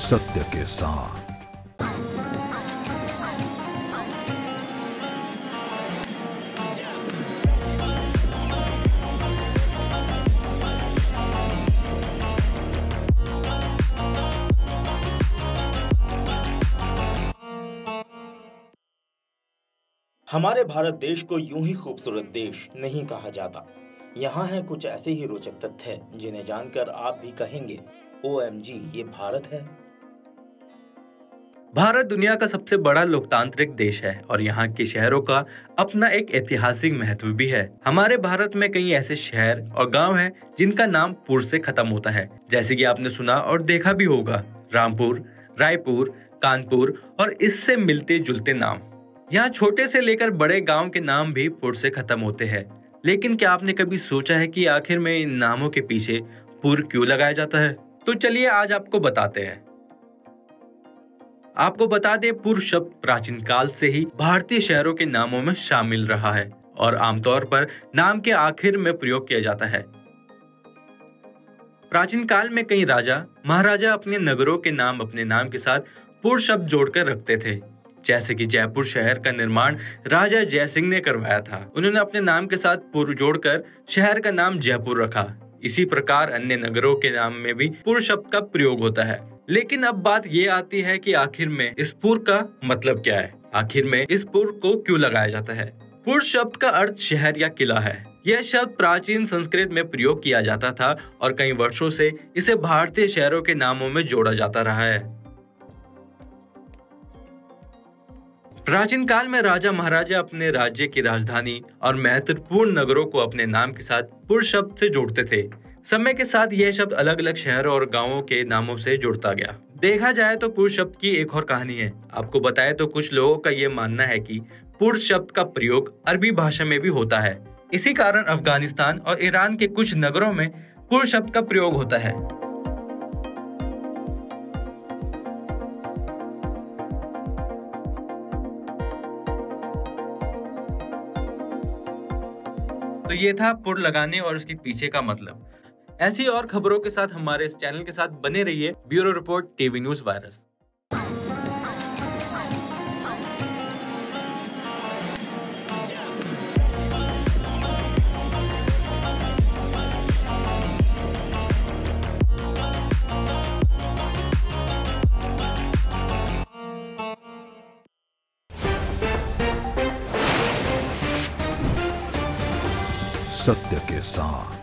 सत्य के साथ। हमारे भारत देश को यूं ही खूबसूरत देश नहीं कहा जाता। यहाँ हैं कुछ ऐसे ही रोचक तथ्य जिन्हें जानकर आप भी कहेंगे OMG, ये भारत है। भारत दुनिया का सबसे बड़ा लोकतांत्रिक देश है और यहाँ के शहरों का अपना एक ऐतिहासिक महत्व भी है। हमारे भारत में कई ऐसे शहर और गांव हैं जिनका नाम पुर से खत्म होता है, जैसे कि आपने सुना और देखा भी होगा, रामपुर, रायपुर, कानपुर और इससे मिलते जुलते नाम। यहाँ छोटे से लेकर बड़े गांव के नाम भी पुर से खत्म होते हैं। लेकिन क्या आपने कभी सोचा है कि आखिर में इन नामों के पीछे पुर क्यों लगाया जाता है? तो चलिए आज आपको बताते हैं। आपको बता दें, पुर शब्द प्राचीन काल से ही भारतीय शहरों के नामों में शामिल रहा है और आमतौर पर नाम के आखिर में प्रयोग किया जाता है। प्राचीन काल में कई राजा महाराजा अपने नगरों के नाम अपने नाम के साथ पुर शब्द जोड़कर रखते थे। जैसे कि जयपुर शहर का निर्माण राजा जय सिंह ने करवाया था। उन्होंने अपने नाम के साथ पुर जोड़कर शहर का नाम जयपुर रखा। इसी प्रकार अन्य नगरों के नाम में भी पुर शब्द का प्रयोग होता है। लेकिन अब बात ये आती है कि आखिर में इस पुर का मतलब क्या है? आखिर में इस पुर को क्यों लगाया जाता है? पुर शब्द का अर्थ शहर या किला है। यह शब्द प्राचीन संस्कृत में प्रयोग किया जाता था और कई वर्षों से इसे भारतीय शहरों के नामों में जोड़ा जाता रहा है। प्राचीन काल में राजा महाराजा अपने राज्य की राजधानी और महत्वपूर्ण नगरों को अपने नाम के साथ पुर शब्द से जोड़ते थे। समय के साथ यह शब्द अलग अलग शहरों और गांवों के नामों से जुड़ता गया। देखा जाए तो पुर शब्द की एक और कहानी है। आपको बताएं तो कुछ लोगों का यह मानना है कि पुर शब्द का प्रयोग अरबी भाषा में भी होता है। इसी कारण अफगानिस्तान और ईरान के कुछ नगरों में पुर शब्द का प्रयोग होता है। तो ये था पुर लगाने और उसके पीछे का मतलब। ऐसी और खबरों के साथ हमारे इस चैनल के साथ बने रहिए। Bureau report, TV news virus. सत्य के साथ।